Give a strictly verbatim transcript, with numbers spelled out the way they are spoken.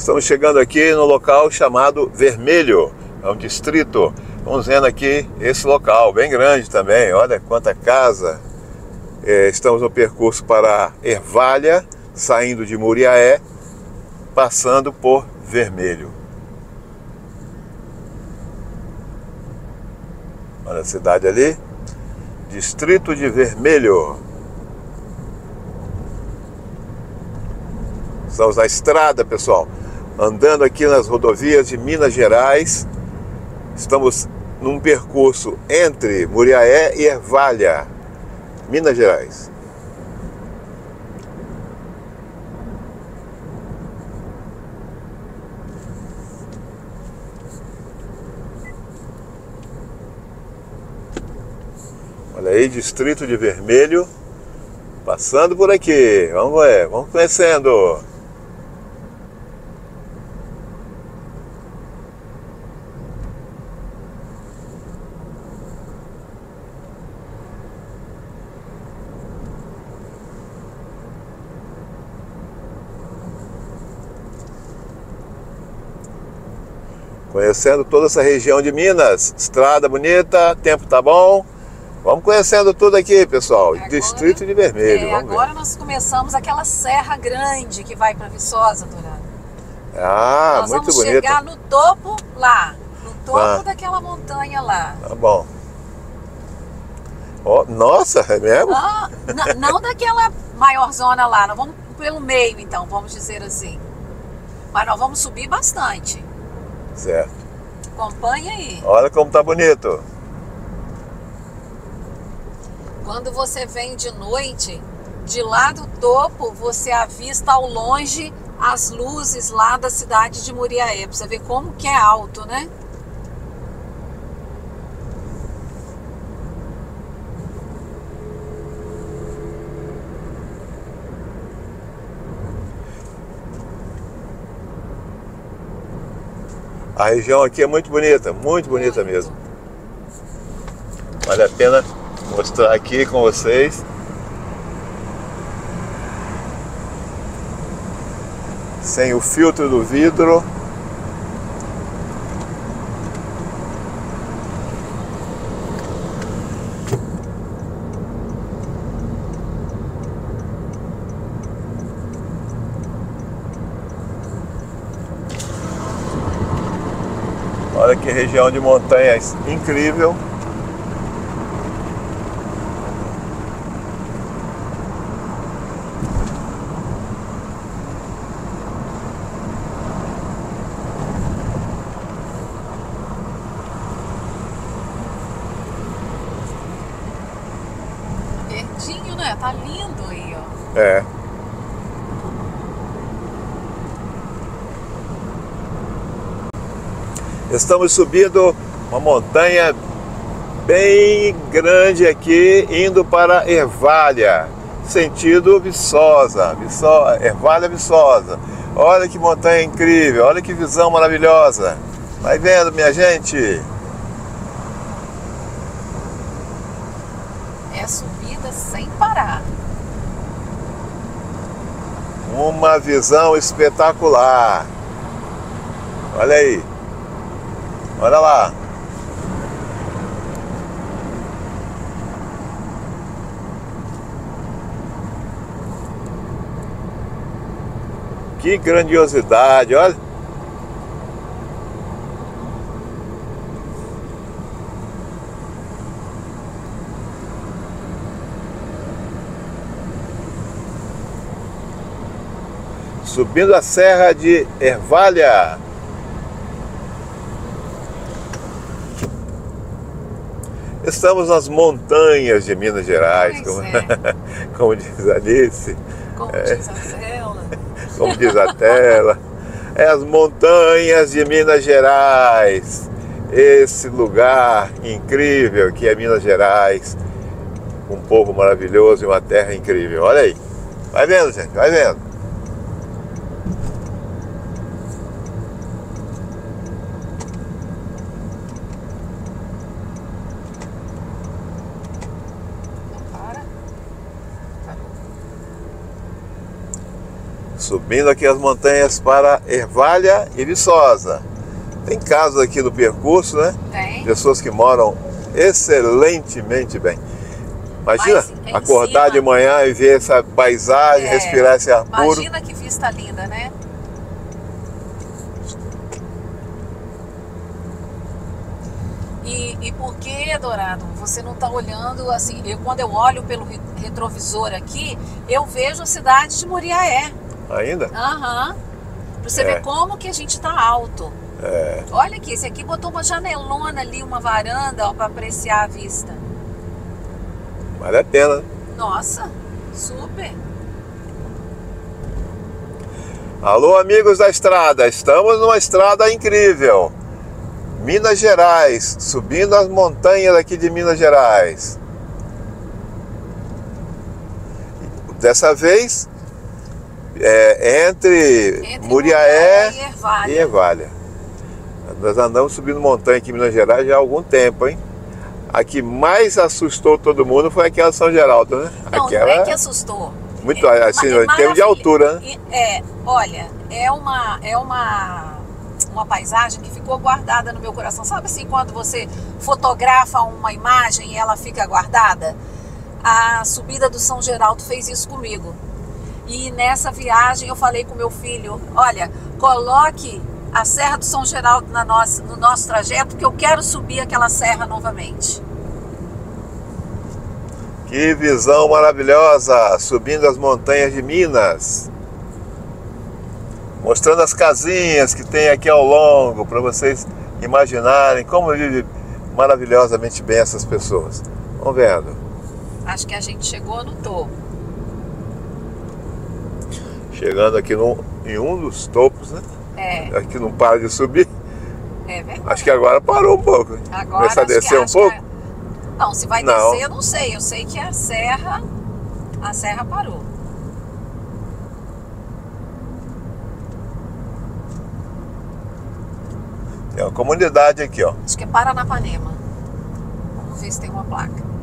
Estamos chegando aqui no local chamado Vermelho, é um distrito. Estamos vendo aqui esse local, bem grande também, olha quanta casa. É, estamos no percurso para Ervalha, saindo de Muriaé, passando por Vermelho. Olha a cidade ali, distrito de Vermelho. Estamos na estrada, pessoal, andando aqui nas rodovias de Minas Gerais. Estamos num percurso entre Muriaé e Ervalha, Minas Gerais. Olha aí, distrito de Vermelho, passando por aqui. Vamos ver, vamos conhecendo. Conhecendo toda essa região de Minas, estrada bonita, tempo tá bom. Vamos conhecendo tudo aqui, pessoal. Agora, distrito de Vermelho. É, agora ver. Nós começamos aquela serra grande que vai para Viçosa, Turano. Ah, nós muito bonito. Nós vamos chegar no topo lá, no topo ah. daquela montanha lá. Tá bom. Oh, nossa, é mesmo? Ah, não daquela maior zona lá, nós vamos pelo meio então, vamos dizer assim. Mas nós vamos subir bastante. Certo. Acompanha aí. Olha como tá bonito. Quando você vem de noite, de lá do topo, você avista ao longe as luzes lá da cidade de Muriaé. Pra você ver como que é alto, né? A região aqui é muito bonita, muito bonita muito. mesmo. Vale a pena mostrar aqui com vocês. Sem o filtro do vidro. Olha que região de montanhas incrível. Verdinho, né? Tá lindo aí, ó. É. Estamos subindo uma montanha bem grande aqui, indo para Ervalha, sentido Viçosa, Viçosa, Ervalha, Viçosa. Olha que montanha incrível, olha que visão maravilhosa. Vai vendo, minha gente? É subida sem parar. Uma visão espetacular. Olha aí. Olha lá. Que grandiosidade, olha. Subindo a serra de Ervalha. Estamos nas montanhas de Minas Gerais, como, é. como diz a Alice. Como é. diz a tela. Como diz a tela. É as montanhas de Minas Gerais. Esse lugar incrível que é Minas Gerais. Um povo maravilhoso e uma terra incrível. Olha aí. Vai vendo, gente, vai vendo. Subindo aqui as montanhas para Ervália e Viçosa. Tem casos aqui no percurso, né? Tem. Pessoas que moram excelentemente bem. Imagina Mas, acordar cima, de manhã e ver essa paisagem, é, respirar esse ar puro. Imagina que vista linda, né? E, e por que, Dourado, você não está olhando assim? Eu, quando eu olho pelo retrovisor aqui, eu vejo a cidade de Muriaé. Ainda? Aham. Uhum. Pra você É. ver como que a gente tá alto. É. Olha aqui, esse aqui botou uma janelona ali, uma varanda, ó, para apreciar a vista. Vale a pena. Nossa, super. Alô, amigos da estrada, estamos numa estrada incrível. Minas Gerais, subindo as montanhas aqui de Minas Gerais. Dessa vez, é, entre, entre Muriaé e Ervália. e Ervália. Nós andamos subindo montanha aqui em Minas Gerais já há algum tempo, hein? A que mais assustou todo mundo foi aquela São Geraldo, né? Não, aquela... não é que assustou. Muito, é, assim, é em termos de altura, né? É, olha, é uma, é uma, uma paisagem que ficou guardada no meu coração. Sabe assim, quando você fotografa uma imagem e ela fica guardada? A subida do São Geraldo fez isso comigo. E nessa viagem eu falei com meu filho, olha, coloque a Serra do São Geraldo na nossa, no nosso trajeto, que eu quero subir aquela serra novamente. Que visão maravilhosa, subindo as montanhas de Minas. Mostrando as casinhas que tem aqui ao longo, para vocês imaginarem como vive maravilhosamente bem essas pessoas. Vamos vendo. Acho que a gente chegou no topo. Chegando aqui no, em um dos topos, né? É. Aqui não para de subir. É verdade. Acho que agora parou um pouco. Agora começar a descer um pouco? Que... Não, se vai não. descer, eu não sei. Eu sei que a serra, a serra parou. Tem uma comunidade aqui, ó. Acho que é Paranapanema. Vamos ver se tem uma placa.